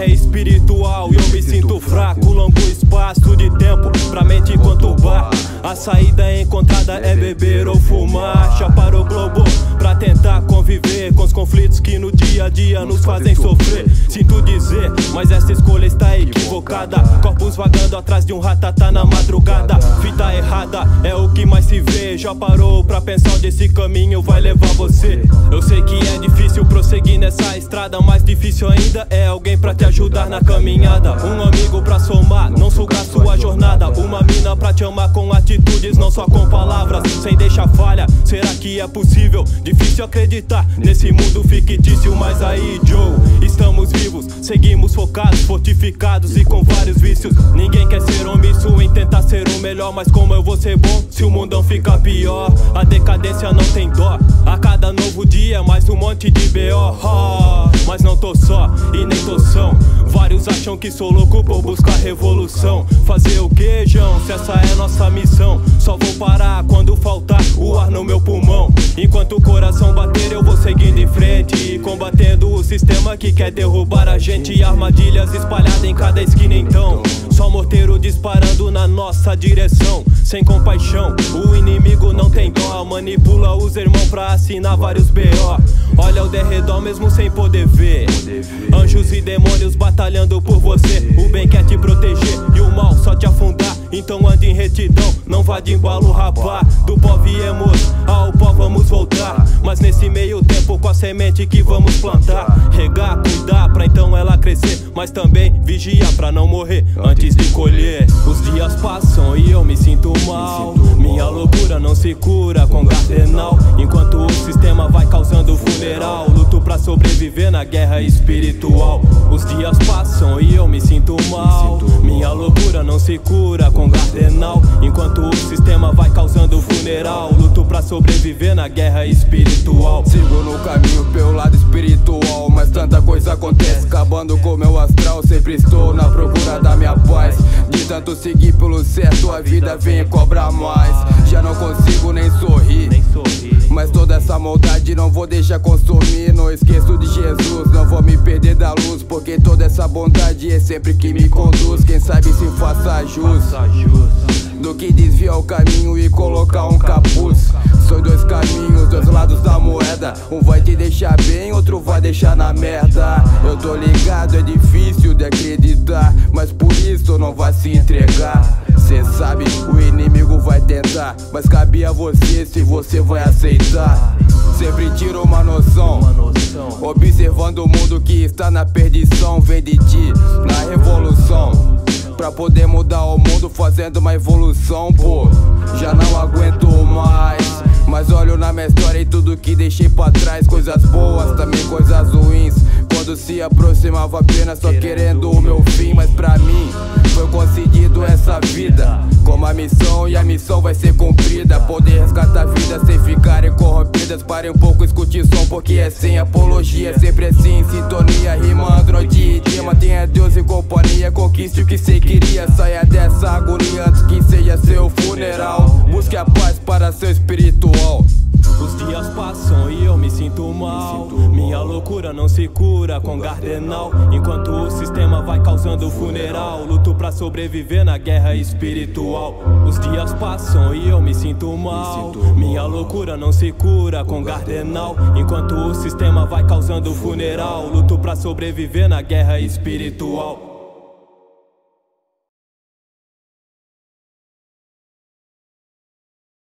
guerra espiritual. E eu me sinto fraco, longo espaço de tempo pra mente conturbar. A saída encontrada é beber ou fumar. Chapar o globo pra tentar conviver com os conflitos que no dia a dia nos fazem sofrer. Sinto dizer, mas essa escolha está equivocada. Corpos vagando atrás de um ratatá na madrugada. Fita errada é o que mais se vê. Já parou pra pensar onde esse caminho vai levar você? Eu sei que é difícil prosseguir nessa estrada, mais difícil ainda é alguém pra te ajudar na caminhada. Um amigo pra somar, não sugar sua jornada. Uma mina pra te amar com atitudes, não só com palavras, sem deixar falha. Será que é possível? Difícil acreditar nesse mundo fictício, mas aí, Joe, estamos vivos, seguimos focados, fortificados e com vários vícios. Ninguém quer ser omisso em tentar ser o melhor, mas como eu vou ser bom se o mundão fica pior? A decadência não tem dó, a cada novo dia mais um monte de B.O. Mas não tô só e nem tô são. Vários acham que sou louco por buscar revolução. Fazer o que, João, se essa é nossa missão? Só vou parar quando faltar o ar no meu pulmão. Enquanto o coração bater eu vou seguindo em frente, combatendo o sistema que quer derrubar a gente. Armadilhas espalhadas em cada esquina então, só morteiro disparando na nossa direção. Sem compaixão, o inimigo não tem dó. Manipula os irmãos pra assinar vários B.O. Olha o derredor mesmo sem poder ver. Anjos e demônios batalhando por você. O bem quer te proteger e o mal só te afundar. Então ande em retidão, não vá de embalo rapá. Do pó viemos, ao pó vamos voltar. Mas nesse meio tempo com a semente que vamos plantar, regar, cuidar pra então ela crescer, mas também vigiar pra não morrer antes de colher. Os dias passam e eu me sinto mal. Minha loucura não se cura com cardenal. Enquanto o sistema vai causando funeral, luto pra sobreviver na guerra espiritual. Os dias passam e eu me sinto mal. Minha loucura não se cura com cardenal. Enquanto o sistema vai causando funeral, luto pra sobreviver na guerra espiritual. Sigo no caminho pelo lado espiritual, mas tanta coisa acontece, acabando com meu astral. Sempre estou na procura da minha paz. De tanto seguir pelo certo, a vida vem e cobra mais. Já não consigo nem sorrir, mas toda essa maldade não vou deixar consumir. Não esqueço de Jesus, não vou me perder da luz, porque toda essa bondade é sempre que me conduz. Quem sabe se faça jus do que desviar o caminho e colocar um capuz. São dois caminhos, dois lados da moeda. Um vai te deixar bem, outro vai deixar na merda. Eu tô ligado, é difícil de acreditar, mas por isso não vai se entregar. Cê sabe, o inimigo vai tentar, mas cabe a você se você vai aceitar. Sempre tira uma noção, observando o mundo que está na perdição. Vem de ti, na revolução, pra poder mudar o mundo fazendo uma evolução. Pô, já não aguento mais, mas olho na minha história e tudo que deixei pra trás. Coisas boas, também coisas ruins, quando se aproximava apenas só querendo o meu fim. Mas pra mim foi concedido essa vida como a missão, e a missão vai ser cumprida. Poder resgatar vidas sem ficarem corrompidas. Pare um pouco, escute som, porque é sem apologia. Sempre assim, em sintonia, rimando noite e dia. Mantenha Deus em companhia, conquiste o que cê queria. Saia dessa agonia antes que seja seu funeral. Busque a paz para seu espiritual. Os dias passam e eu me sinto mal. Minha loucura não se cura com cardenal. Enquanto o sistema vai causando funeral, luto pra sobreviver na guerra espiritual. Os dias passam e eu me sinto mal. Minha loucura não se cura com cardenal. Enquanto o sistema vai causando funeral, luto pra sobreviver na guerra espiritual.